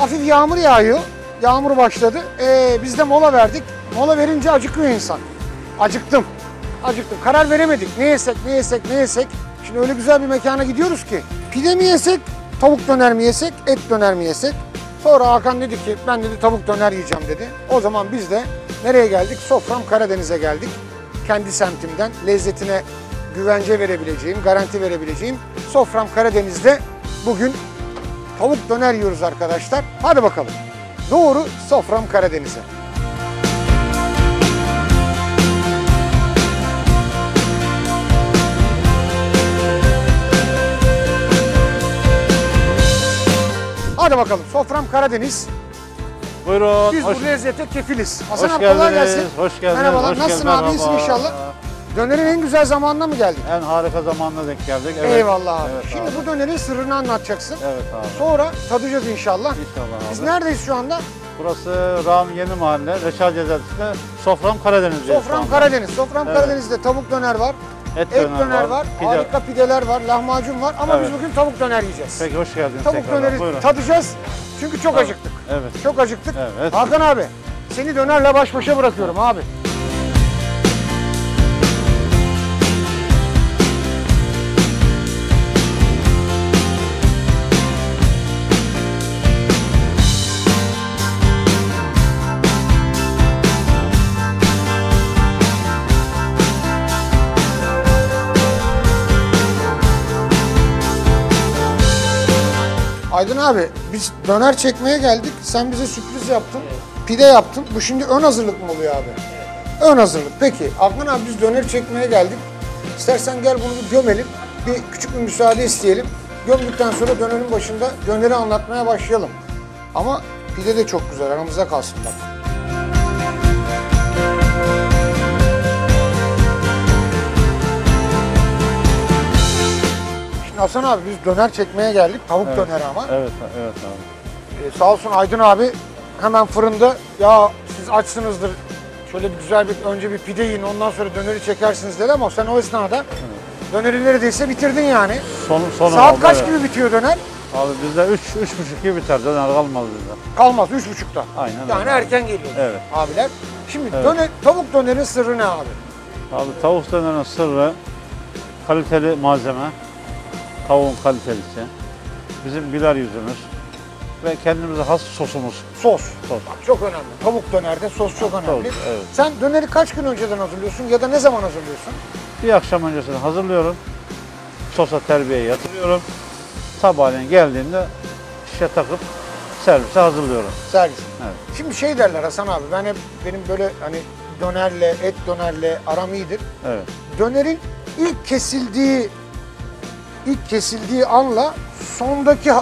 hafif yağmur yağıyor. Yağmur başladı. Biz de mola verdik. Mola verince acıkıyor insan. Acıktım. Karar veremedik. Ne yesek. Şimdi öyle güzel bir mekana gidiyoruz ki. Pide mi yesek, tavuk döner mi yesek, et döner mi yesek? Sonra Hakan dedi ki ben dedi tavuk döner yiyeceğim dedi. O zaman biz de nereye geldik? Sofram Karadeniz'e geldik. Kendi semtimden lezzetine güvence verebileceğim, garanti verebileceğim Sofram Karadeniz'de bugün tavuk döner yiyoruz arkadaşlar. Hadi bakalım. Doğru Sofram Karadeniz'e. Hadi bakalım. Sofram Karadeniz. Buyurun. Biz bu lezzete kefiliz. Hasan Hoş abi kolay geldiniz. gelsin. Hoş geldiniz. Merhabalar. Hoş Nasılsın geldin, abi? İyisin merhaba. inşallah. Dönerin en güzel zamanına mı geldik? En harika zamanına denk geldik. Evet. Eyvallah abi. Evet, Şimdi abi. bu dönerin sırrını anlatacaksın. Evet abi. Sonra tadacağız inşallah. İnşallah abi. Biz neredeyiz şu anda? Burası Rami Yeni Mahalle, Reşal Caddesi'nde Sofram Karadeniz'deyiz. Sofram Karadeniz. Sofram Evet. Karadeniz'de tavuk döner var. Et döner var. pide. Harika pideler var. Lahmacun var. Ama Evet. biz bugün tavuk döner yiyeceğiz. Peki hoş geldiniz Tavuk tekrardan. döneri Buyurun. tadacağız. Çünkü çok acıktık. Evet. Çok acıktık. Evet. Hakan abi, seni dönerle baş başa bırakıyorum abi. Aydın abi, biz döner çekmeye geldik. Sen bize sürpriz yaptın. Pide yaptın. Bu şimdi ön hazırlık mı oluyor abi? Ön hazırlık. Peki, Adnan abi biz döner çekmeye geldik. İstersen gel bunu bir gömelim. Bir küçük bir müsaade isteyelim. Gömdükten sonra dönerin başında döneri anlatmaya başlayalım. Ama pide de çok güzel. Aramızda kalsın bak. Şimdi Hasan abi biz döner çekmeye geldik. Tavuk Evet. döneri ama. Evet abi. Sağ olsun Aydın abi hemen fırında ya siz açsınızdır şöyle bir güzel bir önce bir pide yiyin ondan sonra döneri çekersiniz dedi ama sen o esnada döneri neredeyse bitirdin yani. Son Saat oldu, kaç evet. gibi bitiyor döner? Abi bizde 3.30 gibi biter. Döner kalmaz bizde. Kalmaz 3.30'da. Aynen Yani öyle. erken geliyor Evet. abiler. Şimdi Evet. tavuk dönerin sırrı ne abi? Abi tavuk dönerin sırrı kaliteli malzeme, tavuğun kalitelisi, bizim güler yüzümüz ve kendimize has sosumuz. Sos. Sos. Bak, çok önemli. Tavuk dönerde sos çok önemli. Tavuk, evet. Sen döneri kaç gün önceden hazırlıyorsun ya da ne zaman hazırlıyorsun? Bir akşam öncesini hazırlıyorum, sosa terbiyeye yatırıyorum, sabahleyin geldiğinde şişe takıp servise hazırlıyorum. Servis. Evet. Şimdi şey derler Hasan abi, benim böyle hani dönerle, et dönerle aram iyidir. Evet. Dönerin ilk kesildiği anla sondaki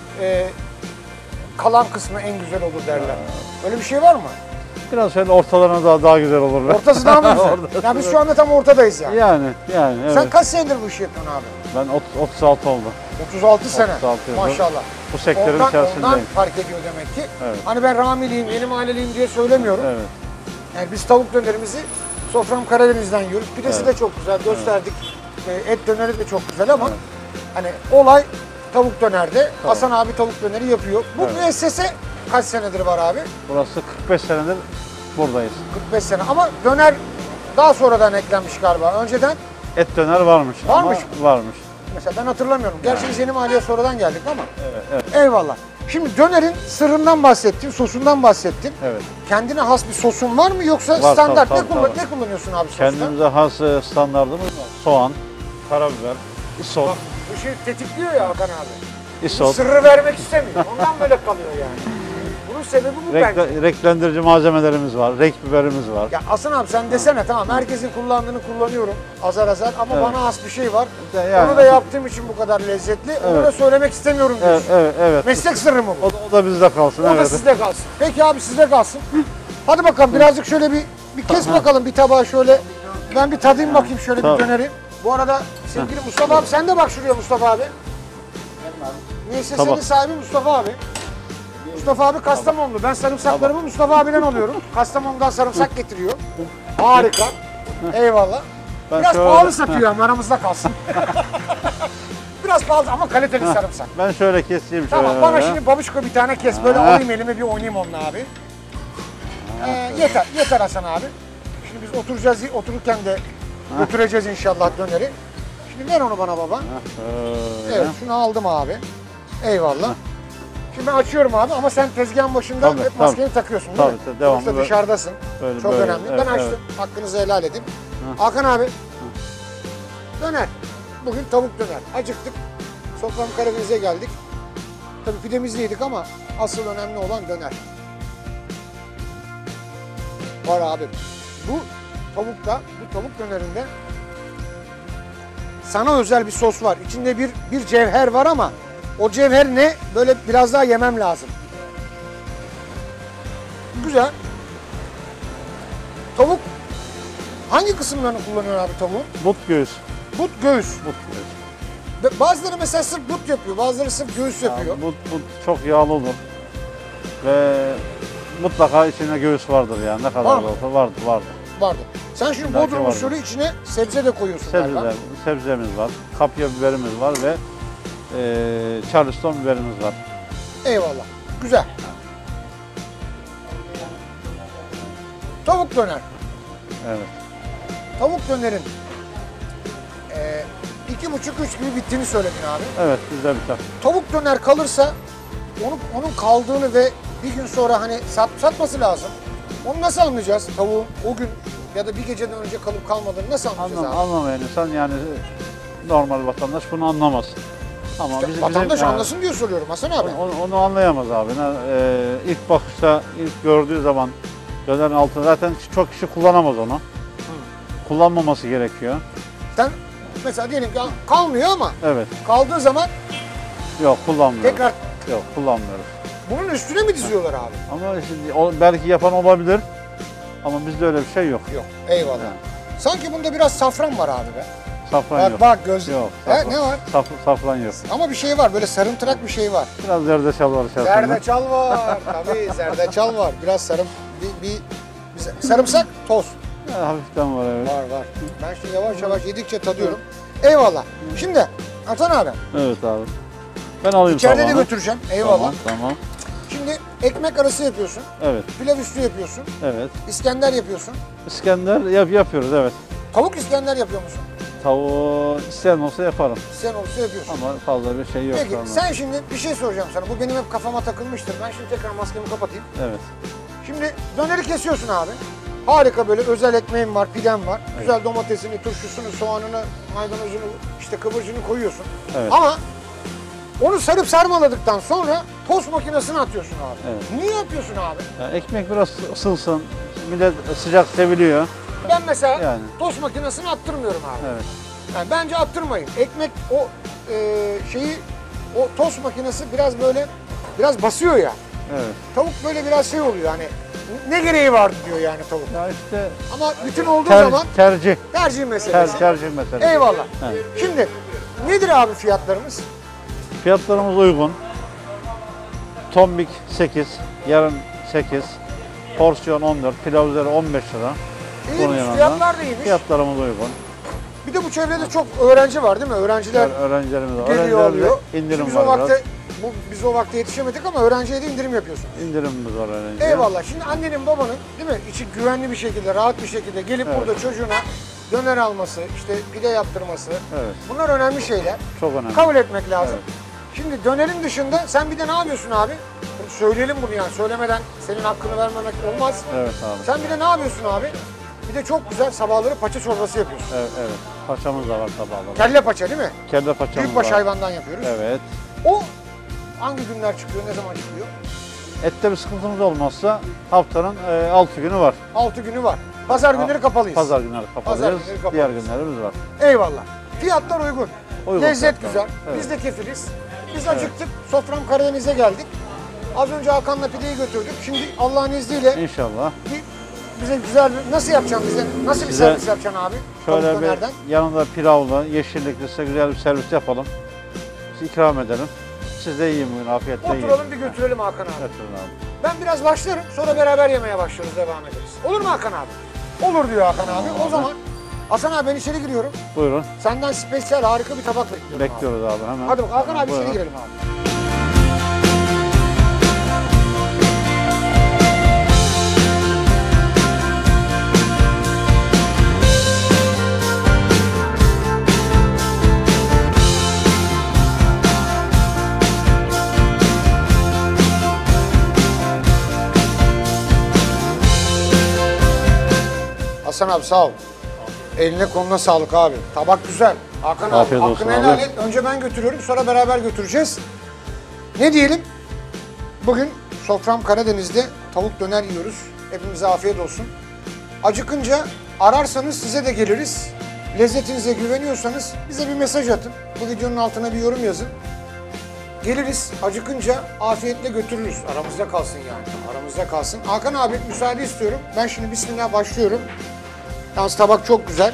kalan kısmı en güzel olur derler. Öyle bir şey var mı? Biraz şöyle ortalarına daha güzel olur. Ortası daha mı güzel? Ortası. Ya biz şu anda tam ortadayız yani. Yani evet. Sen kaç senedir bu işi yapıyorsun abi? Ben 36 oldu. 36 sene. 36 yıldır. Maşallah. Bu sektörün Ondan içerisindeyim. fark ediyor demek ki. Evet. Hani ben Ramiliyim, yeni mahalleliyim diye söylemiyorum. Evet. Yani biz tavuk dönerimizi Sofram Karadeniz'den yiyoruz. Pidesi Evet. de çok güzel, gösterdik. Et döneri de çok güzel ama hani olay tavuk dönerde. Hasan abi tavuk döneri yapıyor. Bu Evet. müessese kaç senedir var abi? Burası 45 senedir buradayız. 45 sene ama döner daha sonradan eklenmiş galiba. Önceden Et döner varmış. Varmış. Ama varmış. mesela ben hatırlamıyorum. Gerçi biz yeni mahalleye sonradan geldik ama. Evet. Eyvallah. Şimdi dönerin sırrından bahsettin, sosundan bahsettin. Evet. Kendine has bir sosun var mı yoksa Var, standart tabii, ne, tabii. ne kullanıyorsun abi sosta? Kendimize has standartımız var. Soğan, karabiber, isot, Bak, bu şey tetikliyor ya Hakan abi. isot, Sırrı vermek istemiyor. Ondan böyle kalıyor yani. Bunun sebebi bu bence. renklendirici malzemelerimiz var, renk biberimiz var. Ya Hasan abi sen desene tamam herkesin kullandığını kullanıyorum azar azar ama Evet. bana has bir şey var. Yani- Onu da yaptığım için bu kadar lezzetli. Onu Evet. da söylemek istemiyorum diyorsun. Evet. Meslek sırrı mı bu? O da bizde kalsın. O da evet. sizde kalsın. Peki abi sizde kalsın. Hadi bakalım birazcık şöyle bir kes bakalım bir tabağa şöyle. Ben bir tadayım bakayım şöyle Tamam. bir döneri. Bu arada sevgili Mustafa abi sen de bak şuraya Mustafa abi. Neyse Tamam. senin sahibi Mustafa abi. Mustafa abi Kastamonlu. Ben sarımsaklarımı Mustafa abiden alıyorum. Kastamonu'dan sarımsak getiriyor. Harika. Eyvallah. Ben Biraz şöyle- pahalı satıyor ama aramızda kalsın. Biraz fazla ama kaliteli sarımsak. Ben şöyle keseyim şöyle. Tamam bana böyle. şimdi babuşko bir tane kes. Böyle alayım elime bir oynayayım onunla abi. Yeter Hasan abi. Şimdi biz oturacağız, otururken de götüreceğiz inşallah döneri. Şimdi ver onu bana baba. Evet şunu aldım abi. Eyvallah. Şimdi ben açıyorum abi ama sen tezgahın başında Tabii, hep maskeni takıyorsun değil mi? Tabii, devamlı. Yoksa dışarıdasın. Böyle, Çok böyle. önemli. Evet, Ben açtım. Hakkınızı helal edin. Hakan abi. Döner. Bugün tavuk döner. Acıktık. Sofram Karadeniz'e geldik. Tabii pidemizi yedik ama asıl önemli olan döner. Var abi. Bu tavuk dönerinde sana özel bir sos var. İçinde bir cevher var ama o cevher ne? Böyle biraz daha yemem lazım. Güzel. Tavuk hangi kısımlarını kullanıyor abi tavuğun? But göğüs. But, göğüs. But göğüs. Bazıları mesela sırf but yapıyor, bazıları sırf göğüs yapıyor. But çok yağlı olur. Ve mutlaka içine göğüs vardır yani. Ne kadar Var mı? olsa vardır. Vardı. Sen şimdi Belki Bodrum vardır. usulü içine sebze de koyuyorsun galiba. Sebzemiz var, kapya biberimiz var ve Charleston biberimiz var. Eyvallah. Güzel. Tavuk döner. Evet. Tavuk dönerin 2,5-3 gibi bittiğini söyledin abi. Evet, bizde biter. Tavuk döner kalırsa onun kaldığını ve bir gün sonra hani satması lazım. Onu nasıl anlayacağız tavuğun o gün ya da bir geceden önce kalıp kalmadığını nasıl anlayacağız abi? Anlamayan insan yani normal vatandaş bunu anlamaz. Ama İşte vatandaş yani, anlasın diye soruyorum Hasan abi. onu anlayamaz abi. İlk bakışta, ilk gördüğü zaman dönerin altına zaten çok kişi kullanamaz onu. Kullanmaması gerekiyor. Sen mesela diyelim ki kalmıyor ama Evet. kaldığı zaman Yok, kullanmıyoruz. tekrar Yok, kullanmıyoruz. bunun üstüne mi diziyorlar abi? Ama şimdi belki yapan olabilir. Ama bizde öyle bir şey yok. Yok. Eyvallah. Yani. Sanki bunda biraz safran var abi be. Safran yok. Bak göz. Yok. Ne var? Safran yok. Ama bir şey var böyle sarımtırak bir şey var. Biraz zerdeçal var içerisinde. Zerdeçal var. Tabii zerdeçal var. Biraz sarımsak toz. Hafiften var evet. Var. Ben şimdi yavaş yavaş yedikçe tadıyorum. Eyvallah. Şimdi Hasan abi. Evet abi. Ben alayım İçeride de tabağını. götüreceğim. Eyvallah. Tamam. Şimdi ekmek arası yapıyorsun. Evet. Pilav üstü yapıyorsun. Evet. İskender yapıyorsun. İskender yapıyoruz evet. Tavuk İskender yapıyor musun? Tavuğu isteyen olsa yaparım. Sen olsa yapıyorsun. Ama fazla bir şey yok. Peki şu anda. sen şimdi bir şey soracağım sana. Bu benim hep kafama takılmıştır. Ben şimdi tekrar maskemi kapatayım. Evet. Şimdi döneri kesiyorsun abi. Harika böyle özel ekmeğin var, piden var. Güzel domatesini, turşusunu, soğanını, maydanozunu, işte kıvırcını koyuyorsun. Evet. Ama onu sarıp sarmaladıktan sonra tost makinesine atıyorsun abi. Evet. Niye yapıyorsun abi? Yani ekmek biraz ısınsın. Millet sıcak seviliyor. Ben mesela Yani. tost makinesine attırmıyorum abi. Evet. Yani bence attırmayın. Ekmek o tost makinesi biraz basıyor ya. Evet. Tavuk böyle biraz şey oluyor hani ne gereği vardı diyor yani tavuk. Ya işte Ama bütün olduğu zaman tercih tercih meselesi. tercih meselesi. Eyvallah. Evet. Şimdi nedir abi fiyatlarımız? Fiyatlarımız uygun. Tombik 8, yarım 8, porsiyon 14, pilav üzeri 15 lira. İyiymiş, yanında fiyatlar da iyiymiş. Fiyatlarımız uygun. Bir de bu çevrede çok öğrenci var değil mi? Öğrenciler Öğrencilerimiz var. geliyor alıyor. İndirim Biz var biraz. biz o vakte yetişemedik ama öğrenciye de indirim yapıyorsun. İndirimimiz var öğrenciye. Eyvallah. Şimdi annenin babanın değil mi? İçi güvenli bir şekilde, rahat bir şekilde gelip Evet. burada çocuğuna döner alması, işte pide yaptırması. Evet. Bunlar önemli şeyler. Çok önemli. Kabul etmek lazım. Evet. Şimdi dönerin dışında sen bir de ne yapıyorsun abi? Söyleyelim bunu yani. Söylemeden senin hakkını vermemek olmaz. Evet abi. Sen bir de ne yapıyorsun abi? Bir de çok güzel sabahları paça çorbası yapıyorsun. Evet, evet. Paçamız da var sabahları. Kelle paça değil mi? Kelle paçamız Büyükbaş var. hayvandan yapıyoruz. Evet. O hangi günler çıkıyor, ne zaman çıkıyor? Ette bir sıkıntımız olmazsa haftanın 6 günü var. 6 günü var. Pazar günleri kapalıyız. Pazar günleri kapalıyız. günleri kapalıyız. Diğer günlerimiz var. Eyvallah. Fiyatlar uygun. Uygun Lezzet fiyatlar. güzel. Evet. Biz de kefiliz. Biz acıktık. Sofram Karadeniz'e geldik. Az önce Hakan'la pideyi götürdük. Şimdi Allah'ın izniyle İnşallah. bize güzel nasıl yapacaksın bize? Nasıl bir Size servis yapacaksın abi? Şöyle Tavuk bir dönerden. yanında pilavlı, yeşillikli size güzel bir servis yapalım. Size ikram edelim. Siz de yiyin bugün, afiyetle yiyin. Oturalım bir götürelim Hakan abi. Götürün abi. Ben biraz başlarım sonra beraber yemeye başlıyoruz, devam ederiz. Olur mu Hakan abi? Olur diyor Hakan abi. O zaman Hasan abi ben içeri giriyorum. Buyurun. Senden spesiyel harika bir tabak bekliyorum. Bekliyoruz abi hemen. Hadi bak Hakan abi içeri Buyurun. girelim abi. Hasan abi sağ ol. Eline koluna sağlık abi. Tabak güzel. Hakan abi Afiyet olsun hakkını helal abi. et. Önce ben götürüyorum sonra beraber götüreceğiz. Ne diyelim? Bugün sofram Karadeniz'de tavuk döner yiyoruz. Hepimize afiyet olsun. Acıkınca ararsanız size de geliriz. Lezzetinize güveniyorsanız bize bir mesaj atın. Bu videonun altına bir yorum yazın. Geliriz, acıkınca afiyetle götürürüz. Aramızda kalsın yani, aramızda kalsın. Hakan abi müsaade istiyorum. Ben şimdi bismillah başlıyorum. Yalnız tabak çok güzel.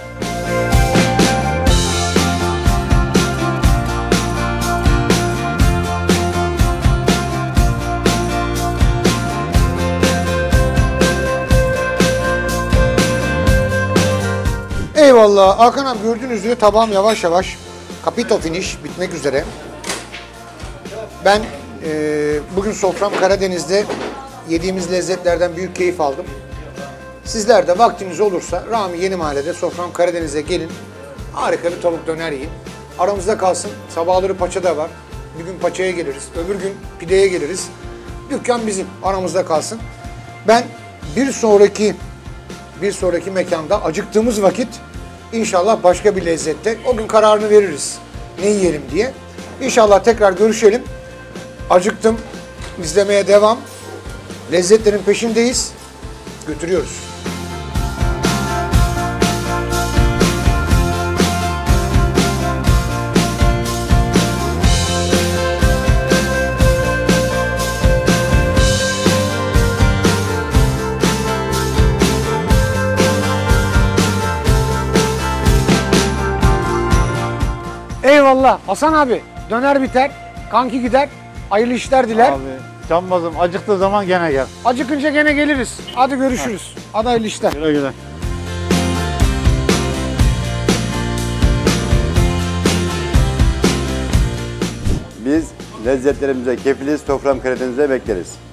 Eyvallah. Hakan abi gördüğünüz üzere tabağım yavaş yavaş capito finish bitmek üzere. Ben bugün sofram Karadeniz'de yediğimiz lezzetlerden büyük keyif aldım. Sizler de vaktiniz olursa Rami Yeni Mahalle'de sofram Karadeniz'e gelin. Harika bir tavuk döner yiyin. Aramızda kalsın. Sabahları paça da var. Bir gün paçaya geliriz. Öbür gün pideye geliriz. Dükkan bizim. Aramızda kalsın. Ben bir sonraki mekanda acıktığımız vakit inşallah başka bir lezzette o gün kararını veririz. Ne yiyelim diye. İnşallah tekrar görüşelim. Acıktım. İzlemeye devam. Lezzetlerin peşindeyiz. Götürüyoruz. Eyvallah. Hasan abi döner biter, kanki gider. Hayırlı işler diler. Abi Canbazım acıktığı zaman gene gel. Acıkınca gene geliriz. Hadi görüşürüz. Hadi hayırlı işler. Güle güle. Biz lezzetlerimize kefiliz, sofram Karadeniz'e bekleriz.